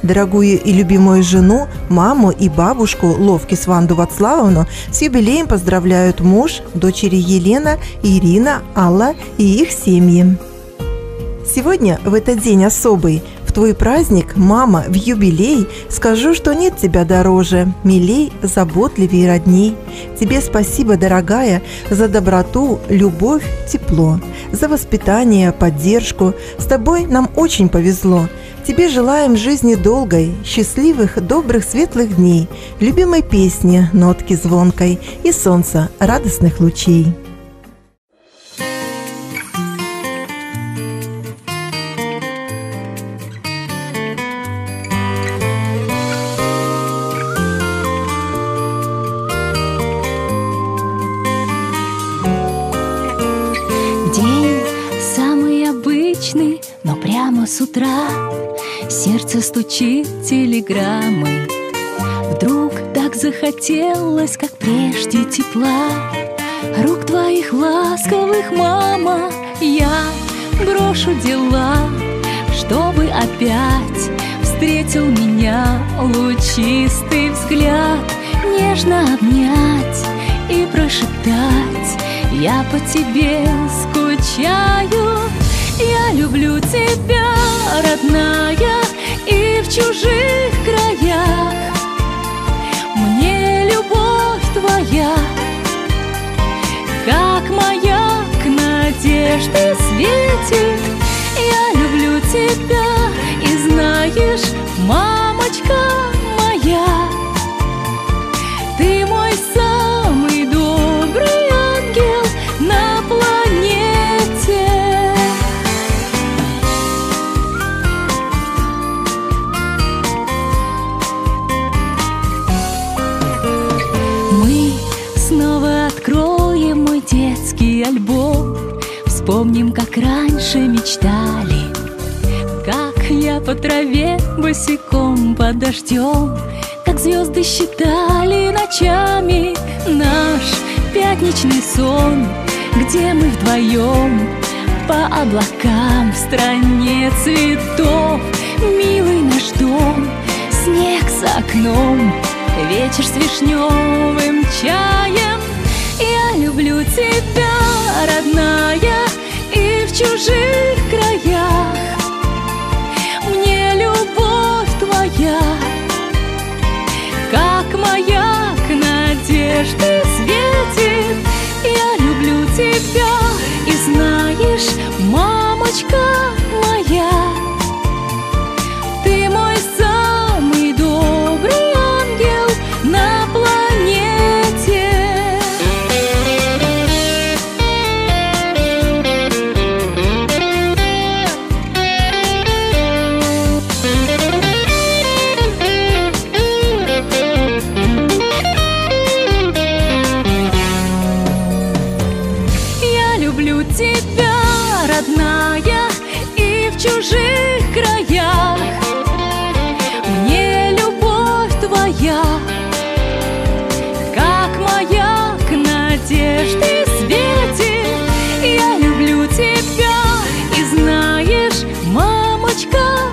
Дорогую и любимую жену, маму и бабушку Ловкис Ванду Вацлавовну с юбилеем поздравляют муж, дочери Елена, Ирина, Алла и их семьи. Сегодня, в этот день особый, в твой праздник, мама, в юбилей, скажу, что нет тебя дороже, милей, заботливей, родней. Тебе спасибо, дорогая, за доброту, любовь, тепло, за воспитание, поддержку. С тобой нам очень повезло. Тебе желаем жизни долгой, счастливых, добрых, светлых дней, любимой песни, нотки звонкой и солнца, радостных лучей. День самый обычный, но прямо с утра сердце стучит телеграммой. Вдруг так захотелось, как прежде, тепла рук твоих ласковых, мама. Я брошу дела, чтобы опять встретил меня лучистый взгляд, нежно обнять и прошептать: я по тебе скучаю. Я люблю тебя, родная, и в чужих краях мне любовь твоя, как маяк надежды светит. Я люблю тебя, и знаешь, мамочка моя, ты мой самый добрый ангел на планете. Мы снова откроем мой детский альбом, вспомним, как раньше мечтали, как я по траве босиком под дождем, как звезды считали ночами наш пятничный сон, где мы вдвоем по облакам в стране цветов. Милый наш дом, снег за окном, вечер с вишневым чаем. Я люблю тебя, родная, и в чужих краях мне любовь твоя, как маяк надежды светит. Я люблю тебя, и знаешь, мамочка моя, ты мой самый добрый ангел на планете. Люблю тебя, родная, и в чужих краях мне любовь твоя, как маяк надежды светит. Я люблю тебя, и знаешь, мамочка